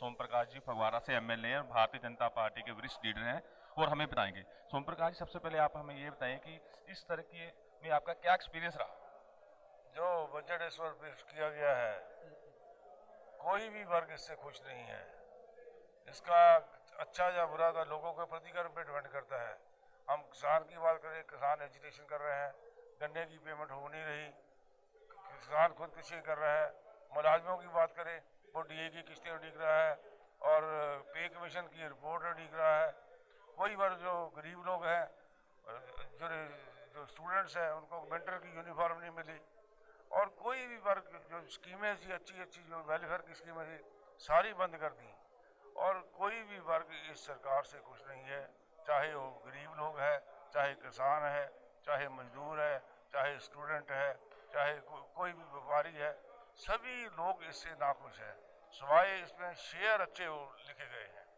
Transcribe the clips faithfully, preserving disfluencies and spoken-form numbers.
सोम प्रकाश जी फगवाड़ा से एमएलए हैं और भारतीय जनता पार्टी के वरिष्ठ लीडर हैं और हमें बताएंगे। सोम प्रकाश जी, सबसे पहले आप हमें ये बताएं कि इस तरह की में आपका क्या एक्सपीरियंस रहा? जो बजट इस बार पेश किया गया है, कोई भी वर्ग इससे खुश नहीं है। इसका अच्छा या बुरा का लोगों के प्रतिक्रिया पे डिपेंड करता है। हम किसान की बात करें, किसान एजुटेशन कर रहे हैं, गन्ने की पेमेंट हो नहीं रही, किसान खुदकुशी कर रहा है। मुलाजमों की बात करें, वो डीए की किस्तें उड़ीक रहा है और पे कमीशन की रिपोर्ट उड़ीक रहा है। कोई वर्ग जो गरीब लोग हैं, जो जो स्टूडेंट्स हैं, उनको विंटर की यूनिफॉर्म नहीं मिली। और कोई भी वर्ग जो स्कीमें थी अच्छी अच्छी जो वेलफेयर की स्कीमें थी, सारी बंद कर दी। और कोई भी वर्ग इस सरकार से खुश नहीं है, चाहे वो गरीब लोग है, चाहे किसान है, चाहे मजदूर है, चाहे स्टूडेंट है, चाहे को, कोई भी व्यापारी है, सभी लोग इससे नाखुश हैं। सिवाय इसमें शेयर अच्छे लिखे गए हैं,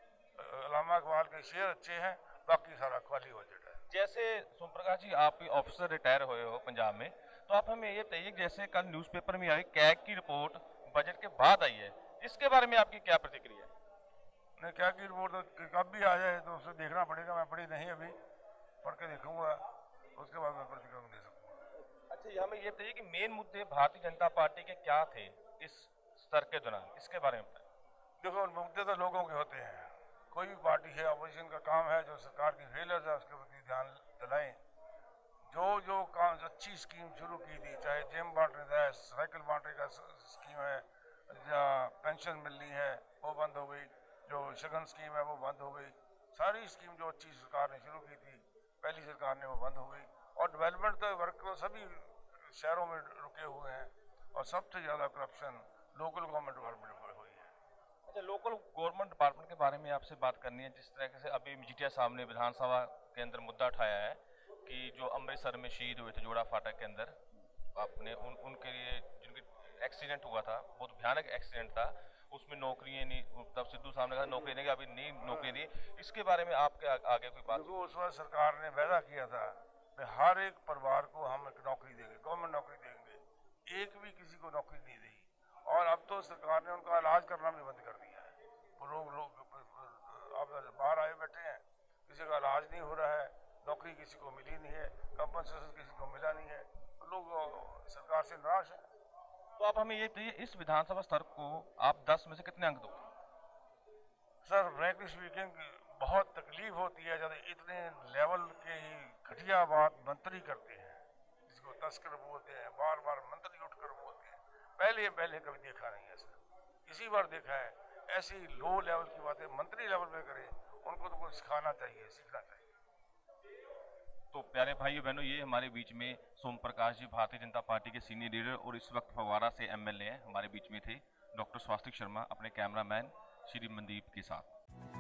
अलामा इकबाल के शेयर अच्छे हैं, बाकी सारा खाली बजट है। जैसे सोम प्रकाश जी, आप ऑफिसर रिटायर हुए हो पंजाब में, तो आप हमें ये बताइए, जैसे कल न्यूज़पेपर में आई कैग की रिपोर्ट बजट के बाद आई है, इसके बारे में आपकी क्या प्रतिक्रिया है? नहीं, क्या की रिपोर्ट तो कब भी आ जाए तो उसे देखना पड़ेगा। मैं पढ़ी नहीं, अभी पढ़ के देखूंगा, उसके बाद मैं प्रतिक्रिया दे सकूंगा। अच्छा, ये हमें ये बताइए कि मेन मुद्दे भारतीय जनता पार्टी के क्या थे इस स्तर के दौरान, इसके बारे में बताएं। देखो, मुद्दे तो लोगों के होते हैं। कोई भी पार्टी है, अपोजिशन का काम है जो सरकार की फेलियर है उसके प्रति ध्यान दिलाएं। जो जो काम अच्छी स्कीम शुरू की थी, चाहे जिम बांटने का है, साइकिल बांटने का स्कीम है, या पेंशन मिलनी है वो बंद हो गई, जो शगन स्कीम है वो बंद हो गई। सारी स्कीम जो अच्छी सरकार ने शुरू की थी पहली सरकार ने, वो बंद हो गई। और डेवलपमेंट तो वर्क तो सभी शहरों में रुके हुए हैं। और सबसे ज़्यादा करप्शन लोकल गवर्नमेंट डिपार्टमेंट में हुई है। अच्छा, लोकल गवर्नमेंट डिपार्टमेंट के बारे में आपसे बात करनी है। जिस तरह से अभी मजीठिया साहब ने विधानसभा के अंदर मुद्दा उठाया है कि जो अमृतसर में शहीद हुए थे जोड़ा फाटक के अंदर, आपने उन उनके लिए जिनकी एक्सीडेंट हुआ था, बहुत भयानक एक्सीडेंट था, उसमें नौकरियां नहीं, तब सिद्धू साहब ने कहा नौकरी देंगे, अभी नहीं नौकरी दी। इसके बारे में आपके आ, आगे कोई बात? देखो, उस वक्त सरकार ने वादा किया था कि हर एक परिवार को हम एक नौकरी देंगे, गवर्नमेंट नौकरी देंगे। एक भी किसी को नौकरी नहीं दी। और अब तो सरकार ने उनका इलाज करना भी बंद कर दिया है। वो लोग लोग अब बाहर आए बैठे हैं, किसी का इलाज नहीं हो रहा है, नौकरी किसी को मिली नहीं है, कंपनसेशन किसी को मिला नहीं है, लोग सरकार से निराश हैं। तो आप हमें ये बताइए, इस विधानसभा स्तर को आप दस में से कितने अंक दोगे? सर, फ्रैंकली स्पीकिंग, बहुत तकलीफ होती है जब इतने लेवल के ही घटिया बात मंत्री करते हैं, जिसको तस्कर बोलते हैं, बार बार मंत्री उठकर बोलते हैं। पहले पहले कभी देखा नहीं ऐसा, इसी बार देखा है। ऐसी लो लेवल की बातें मंत्री लेवल पे करें, उनको तो कुछ सिखाना चाहिए, सीखना चाहिए। तो प्यारे भाइयों बहनों, ये हमारे बीच में सोम प्रकाश जी, भारतीय जनता पार्टी के सीनियर लीडर और इस वक्त फगवाड़ा से एमएलए हैं, हमारे बीच में थे। डॉक्टर स्वास्तिक शर्मा अपने कैमरामैन श्री मनदीप के साथ।